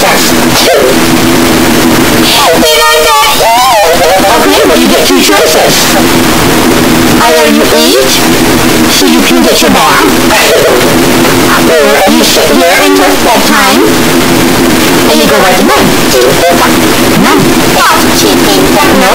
choices. Okay, well you get two choices. Either you eat so you can get your bath, or you sit here until bedtime and you go right to bed. No. No.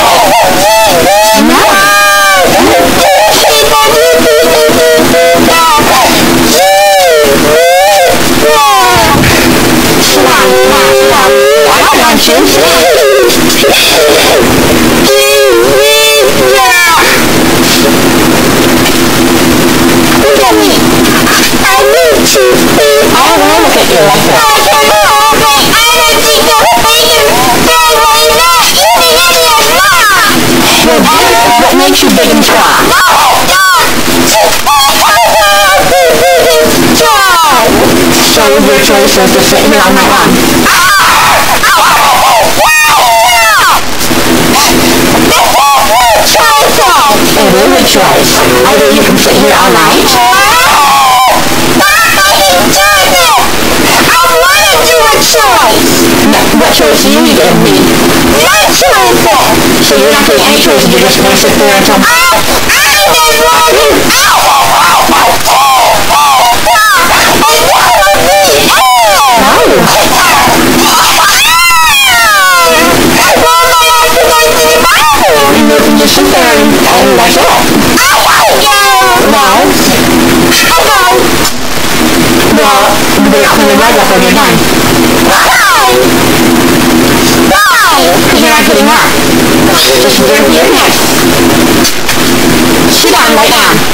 What makes you big and strong? So your choice is to sit here all night long. It is a choice. Either you can sit here all night. What choice do you give me? My choice. So you're not getting any choice, you're just going to sit there until... You can just sit there and that's it. Well, you better clean your leg up when you're done. Because you're not getting up. Just sit there and be your neck. Sit down right now.